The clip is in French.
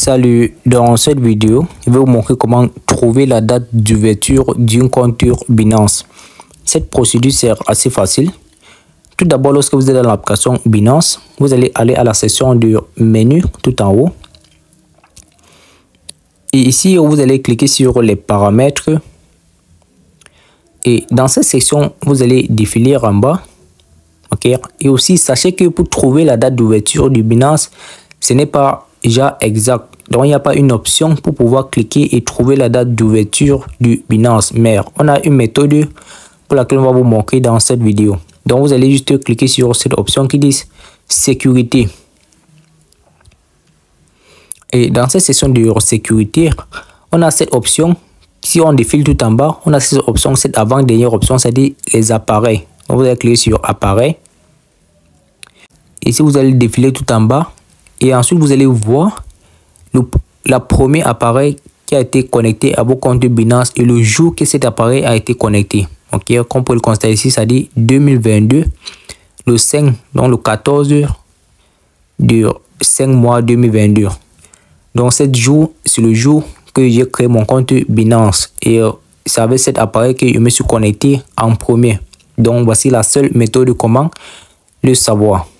Salut, dans cette vidéo, je vais vous montrer comment trouver la date d'ouverture d'un compte Binance. Cette procédure c'est assez facile. Tout d'abord, lorsque vous êtes dans l'application Binance, vous allez aller à la section du menu tout en haut. Et ici, vous allez cliquer sur les paramètres. Et dans cette section, vous allez défiler en bas. Ok. Et aussi, sachez que pour trouver la date d'ouverture du Binance, ce n'est pas déjà exact. Donc, il n'y a pas une option pour pouvoir cliquer et trouver la date d'ouverture du Binance. Mais on a une méthode pour laquelle on va vous montrer dans cette vidéo. Donc, vous allez juste cliquer sur cette option qui dit sécurité. Et dans cette section de sécurité, on a cette option. Si on défile tout en bas, on a cette option, cette avant-dernière option, c'est-à-dire les appareils. Donc, vous allez cliquer sur appareil. Ici, vous allez défiler tout en bas. Et ensuite, vous allez voir la premier appareil qui a été connecté à vos comptes Binance et le jour que cet appareil a été connecté. Ok, comme vous pouvez le constater ici, ça dit 2022, le 5, donc le 14 du 5 mois 2022. Donc, c'est le jour que j'ai créé mon compte Binance et c'est avec cet appareil que je me suis connecté en premier. Donc, voici la seule méthode de comment le savoir.